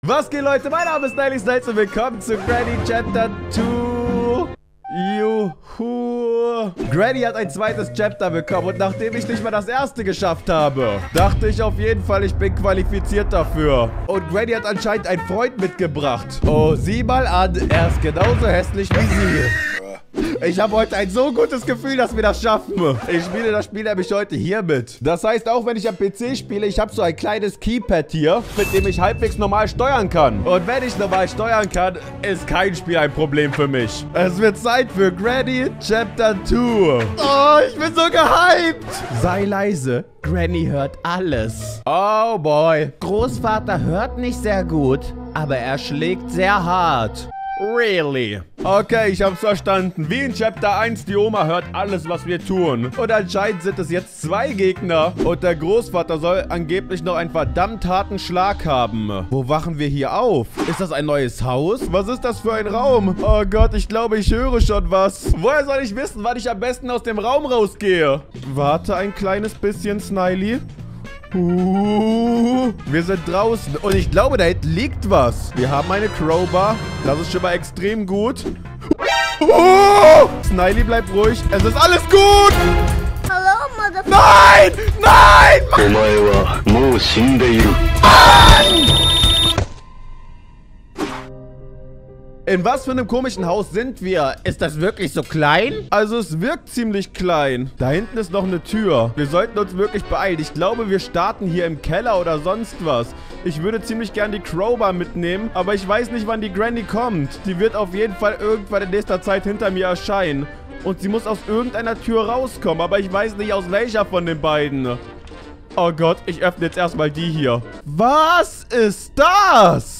Was geht, Leute? Mein Name ist Sniley und willkommen zu Granny Chapter 2. Juhu. Granny hat ein zweites Chapter bekommen und nachdem ich nicht mal das erste geschafft habe, dachte ich auf jeden Fall, ich bin qualifiziert dafür. Und Granny hat anscheinend einen Freund mitgebracht. Oh, sieh mal an, er ist genauso hässlich wie sie. Ich habe heute ein so gutes Gefühl, dass wir das schaffen. Ich spiele das Spiel nämlich heute hier mit. Das heißt, auch wenn ich am PC spiele, ich habe so ein kleines Keypad hier, mit dem ich halbwegs normal steuern kann. Und wenn ich normal steuern kann, ist kein Spiel ein Problem für mich. Es wird Zeit für Granny Chapter 2. Oh, ich bin so gehypt. Sei leise. Granny hört alles. Oh boy. Großvater hört nicht sehr gut, aber er schlägt sehr hart. Really? Okay, ich hab's verstanden. Wie in Chapter 1, die Oma hört alles, was wir tun. Und anscheinend sind es jetzt 2 Gegner. Und der Großvater soll angeblich noch einen verdammt harten Schlag haben. Wo wachen wir hier auf? Ist das ein neues Haus? Was ist das für ein Raum? Oh Gott, ich glaube, ich höre schon was. Woher soll ich wissen, wann ich am besten aus dem Raum rausgehe? Warte ein kleines bisschen, Sniley. Wir sind draußen und ich glaube, da hinten liegt was. Wir haben eine Crowbar. Das ist schon mal extrem gut. Sniley, bleib ruhig. Es ist alles gut. Hello, motherfucker. Nein! Nein! In was für einem komischen Haus sind wir? Ist das wirklich so klein? Also es wirkt ziemlich klein. Da hinten ist noch eine Tür. Wir sollten uns wirklich beeilen. Ich glaube, wir starten hier im Keller oder sonst was. Ich würde ziemlich gern die Crowbar mitnehmen, aber ich weiß nicht, wann die Granny kommt. Die wird auf jeden Fall irgendwann in nächster Zeit hinter mir erscheinen. Und sie muss aus irgendeiner Tür rauskommen, aber ich weiß nicht, aus welcher von den beiden. Oh Gott, ich öffne jetzt erstmal die hier. Was ist das?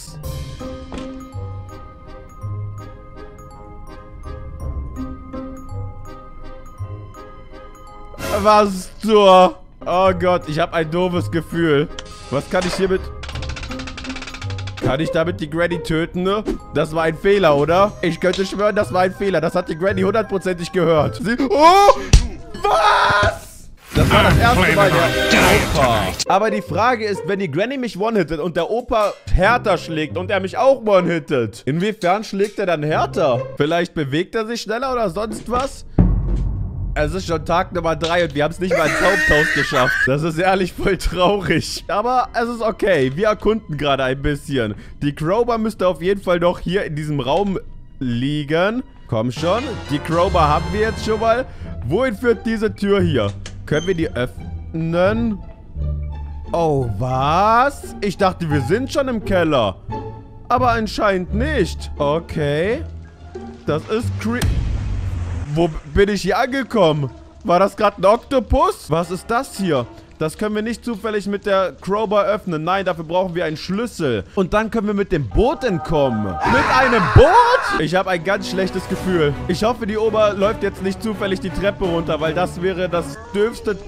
Was zur... Oh Gott, ich habe ein doofes Gefühl. Was kann ich hiermit... Kann ich damit die Granny töten, ne? Das war ein Fehler, oder? Ich könnte schwören, das war ein Fehler. Das hat die Granny hundertprozentig gehört. Sie... Oh! Was? Das war das erste Mal der Opa. Aber die Frage ist, wenn die Granny mich one-hittet und der Opa härter schlägt und er mich auch one-hittet, inwiefern schlägt er dann härter? Vielleicht bewegt er sich schneller oder sonst was? Es ist schon Tag Nummer 3 und wir haben es nicht mal ins Haupthaus geschafft. Das ist ehrlich voll traurig. Aber es ist okay. Wir erkunden gerade ein bisschen. Die Crowbar müsste auf jeden Fall noch hier in diesem Raum liegen. Komm schon. Die Crowbar haben wir jetzt schon mal. Wohin führt diese Tür hier? Können wir die öffnen? Oh, was? Ich dachte, wir sind schon im Keller. Aber anscheinend nicht. Okay. Das ist creepy. Wo bin ich hier angekommen? War das gerade ein Oktopus? Was ist das hier? Das können wir nicht zufällig mit der Crowbar öffnen. Nein, dafür brauchen wir einen Schlüssel. Und dann können wir mit dem Boot entkommen. Mit einem Boot? Ich habe ein ganz schlechtes Gefühl. Ich hoffe, die Oma läuft jetzt nicht zufällig die Treppe runter, weil das wäre das dürfste...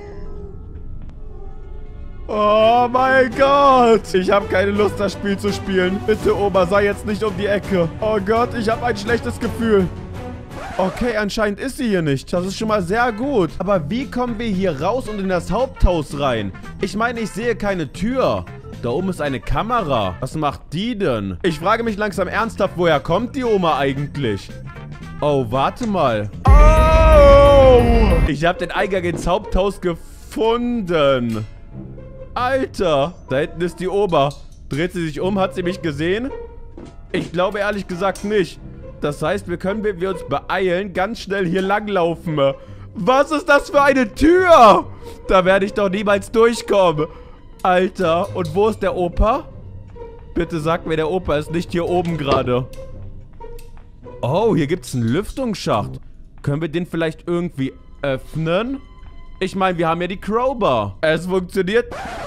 Oh mein Gott. Ich habe keine Lust, das Spiel zu spielen. Bitte, Oma, sei jetzt nicht um die Ecke. Oh Gott, ich habe ein schlechtes Gefühl. Okay, anscheinend ist sie hier nicht. Das ist schon mal sehr gut. Aber wie kommen wir hier raus und in das Haupthaus rein? Ich meine, ich sehe keine Tür. Da oben ist eine Kamera. Was macht die denn? Ich frage mich langsam ernsthaft, woher kommt die Oma eigentlich? Oh, warte mal. Oh! Ich habe den Eingang ins Haupthaus gefunden. Alter, da hinten ist die Oma. Dreht sie sich um? Hat sie mich gesehen? Ich glaube ehrlich gesagt nicht. Das heißt, wir können, wenn wir uns beeilen, ganz schnell hier langlaufen. Was ist das für eine Tür? Da werde ich doch niemals durchkommen. Alter, und wo ist der Opa? Bitte sag mir, der Opa ist nicht hier oben gerade. Oh, hier gibt es einen Lüftungsschacht. Können wir den vielleicht irgendwie öffnen? Ich meine, wir haben ja die Crowbar. Es funktioniert...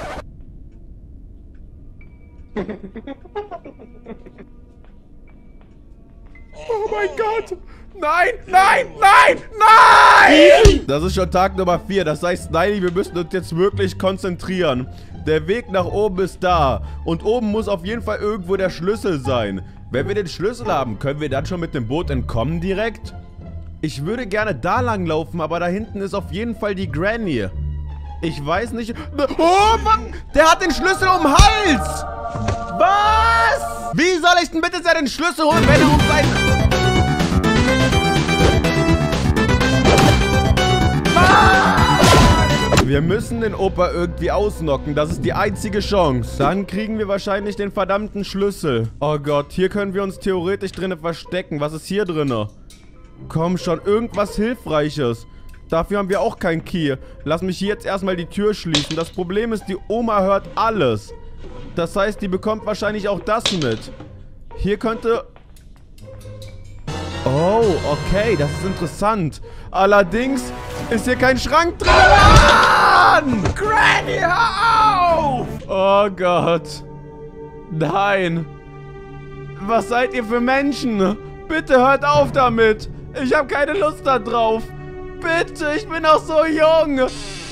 Oh mein Gott! Nein, nein, nein, nein! Das ist schon Tag Nummer 4. Das heißt, Sniley, wir müssen uns jetzt wirklich konzentrieren. Der Weg nach oben ist da. Und oben muss auf jeden Fall irgendwo der Schlüssel sein. Wenn wir den Schlüssel haben, können wir dann schon mit dem Boot entkommen direkt? Ich würde gerne da lang laufen, aber da hinten ist auf jeden Fall die Granny. Ich weiß nicht... Oh, Mann! Der hat den Schlüssel um den Hals! Was? ich denn bitte sehr den Schlüssel holen, wenn er um sein... Wir müssen den Opa irgendwie ausnocken. Das ist die einzige Chance. Dann kriegen wir wahrscheinlich den verdammten Schlüssel. Oh Gott, hier können wir uns theoretisch drinnen verstecken. Was ist hier drinnen? Komm schon, irgendwas Hilfreiches. Dafür haben wir auch keinen Key. Lass mich hier jetzt erstmal die Tür schließen. Das Problem ist, die Oma hört alles. Das heißt, die bekommt wahrscheinlich auch das mit. Hier könnte... Oh, okay, das ist interessant. Allerdings ist hier kein Schrank drin. Mann! Granny, hör auf! Oh Gott. Nein. Was seid ihr für Menschen? Bitte hört auf damit. Ich habe keine Lust da drauf. Bitte, ich bin noch so jung.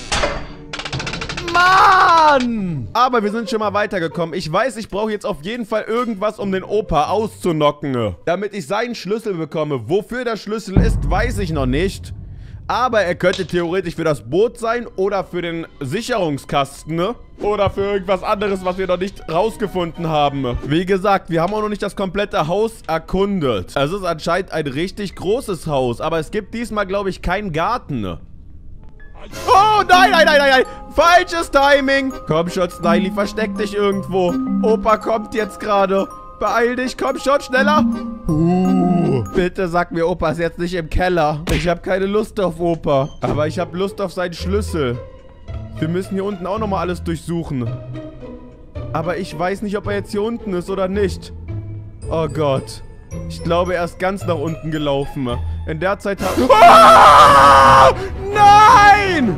Mann! Aber wir sind schon mal weitergekommen. Ich weiß, ich brauche jetzt auf jeden Fall irgendwas, um den Opa auszunocken. Damit ich seinen Schlüssel bekomme. Wofür der Schlüssel ist, weiß ich noch nicht. Aber er könnte theoretisch für das Boot sein oder für den Sicherungskasten, ne? Oder für irgendwas anderes, was wir noch nicht rausgefunden haben. Wie gesagt, wir haben auch noch nicht das komplette Haus erkundet. Es ist anscheinend ein richtig großes Haus, aber es gibt diesmal, glaube ich, keinen Garten. Oh, nein, nein, nein, nein, nein. Falsches Timing. Komm schon, Sniley, versteck dich irgendwo. Opa kommt jetzt gerade. Beeil dich, komm schon, schneller. Bitte sag mir, Opa ist jetzt nicht im Keller. Ich habe keine Lust auf Opa. Aber ich habe Lust auf seinen Schlüssel. Wir müssen hier unten auch nochmal alles durchsuchen. Aber ich weiß nicht, ob er jetzt hier unten ist oder nicht. Oh Gott. Ich glaube, er ist ganz nach unten gelaufen. In der Zeit habe... Oh! Nein!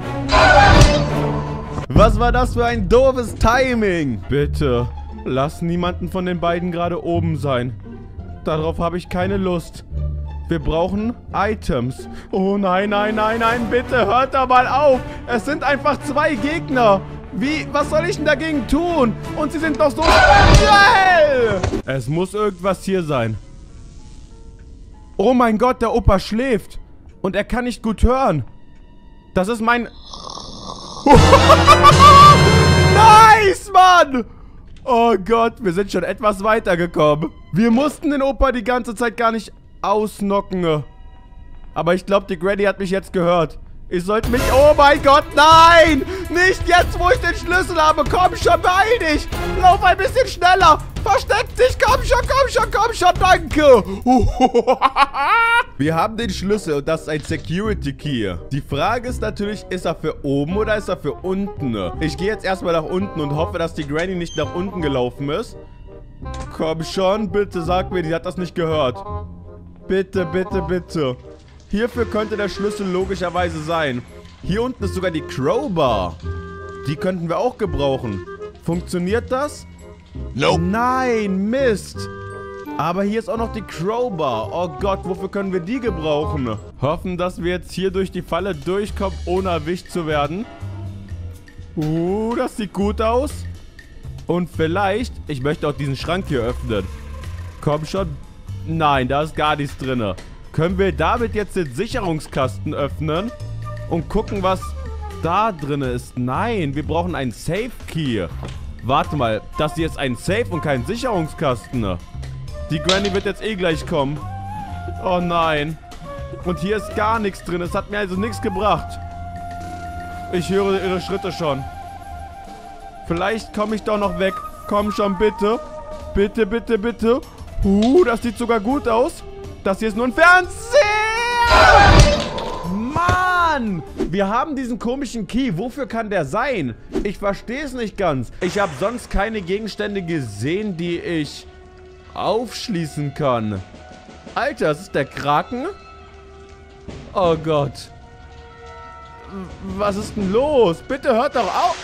Was war das für ein doofes Timing? Bitte, lass niemanden von den beiden gerade oben sein. Darauf habe ich keine Lust. Wir brauchen Items. Oh nein, nein, nein, nein, bitte hört da mal auf. Es sind einfach 2 Gegner. Wie? Was soll ich denn dagegen tun? Und sie sind doch so schnell. Es muss irgendwas hier sein. Oh mein Gott, der Opa schläft. Und er kann nicht gut hören. Das ist mein... Nice, Mann! Oh Gott, wir sind schon etwas weitergekommen. Wir mussten den Opa die ganze Zeit gar nicht ausnocken. Aber ich glaube, die Granny hat mich jetzt gehört. Ich sollte mich... Oh mein Gott, nein! Nicht jetzt, wo ich den Schlüssel habe. Komm schon, beeil dich. Lauf ein bisschen schneller. Versteck dich. Komm schon, danke. Wir haben den Schlüssel und das ist ein Security Key. Die Frage ist natürlich, ist er für oben oder ist er für unten? Ich gehe jetzt erstmal nach unten und hoffe, dass die Granny nicht nach unten gelaufen ist. Komm schon, bitte sag mir, die hat das nicht gehört. Bitte, bitte, bitte. Hierfür könnte der Schlüssel logischerweise sein. Hier unten ist sogar die Crowbar. Die könnten wir auch gebrauchen. Funktioniert das? Nope. Nein, Mist. Aber hier ist auch noch die Crowbar. Oh Gott, wofür können wir die gebrauchen? Hoffen, dass wir jetzt hier durch die Falle durchkommen, ohne erwischt zu werden. Das sieht gut aus. Und vielleicht, ich möchte auch diesen Schrank hier öffnen. Komm schon. Nein, da ist gar nichts drin. Können wir damit jetzt den Sicherungskasten öffnen und gucken, was da drin ist? Nein, wir brauchen einen Safe Key. Warte mal, das hier ist ein Safe und kein Sicherungskasten. Die Granny wird jetzt eh gleich kommen. Oh nein. Und hier ist gar nichts drin. Es hat mir also nichts gebracht. Ich höre ihre Schritte schon. Vielleicht komme ich doch noch weg. Komm schon, bitte. Bitte, bitte, bitte. Das sieht sogar gut aus. Das hier ist nur ein Fernseher! Mann! Wir haben diesen komischen Key. Wofür kann der sein? Ich verstehe es nicht ganz. Ich habe sonst keine Gegenstände gesehen, die ich aufschließen kann. Alter, das ist der Kraken? Oh Gott. Was ist denn los? Bitte hört doch auf!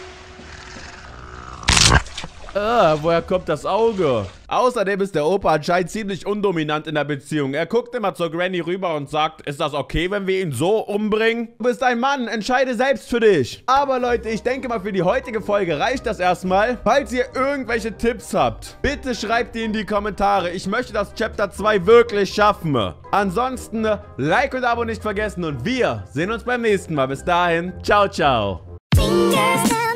Woher kommt das Auge? Außerdem ist der Opa anscheinend ziemlich undominant in der Beziehung. Er guckt immer zur Granny rüber und sagt, ist das okay, wenn wir ihn so umbringen? Du bist ein Mann, entscheide selbst für dich. Aber Leute, ich denke mal, für die heutige Folge reicht das erstmal. Falls ihr irgendwelche Tipps habt, bitte schreibt die in die Kommentare. Ich möchte das Chapter 2 wirklich schaffen. Ansonsten, Like und Abo nicht vergessen und wir sehen uns beim nächsten Mal. Bis dahin, ciao, ciao.